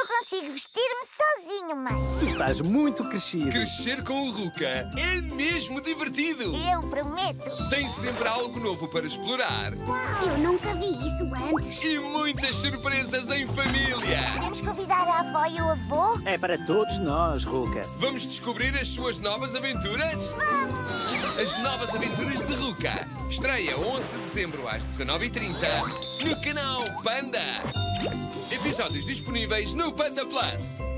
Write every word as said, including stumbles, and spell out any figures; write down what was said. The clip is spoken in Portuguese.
consigo vestir-me sozinho, mãe. Tu estás muito crescido. Crescer com o Ruka é mesmo divertido. Eu prometo. Tem sempre algo novo para explorar. Eu nunca vi isso antes. E muitas surpresas em família. Podemos convidar a avó e o avô? É para todos nós, Ruka. Vamos descobrir as suas novas aventuras? Vamos! As novas aventuras de Ruka. Estreia onze de dezembro às dezanove e trinta no canal Panda. Episódios disponíveis no Panda Plus.